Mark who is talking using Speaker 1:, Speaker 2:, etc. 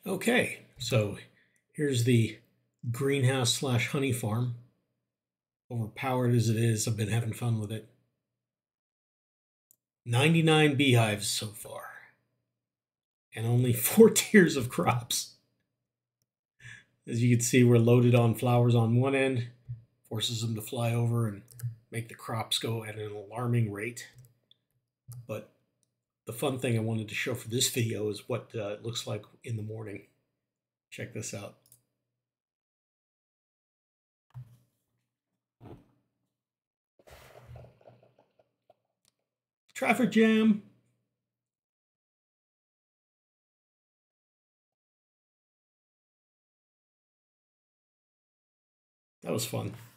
Speaker 1: Okay, so here's the greenhouse slash honey farm. Overpowered as it is, I've been having fun with it. 99 beehives so far, and only 4 tiers of crops. As you can see, we're loaded on flowers on one end, forces them to fly over and make the crops go at an alarming rate. But the fun thing I wanted to show for this video is what it looks like in the morning. Check this out. Traffic jam. That was fun.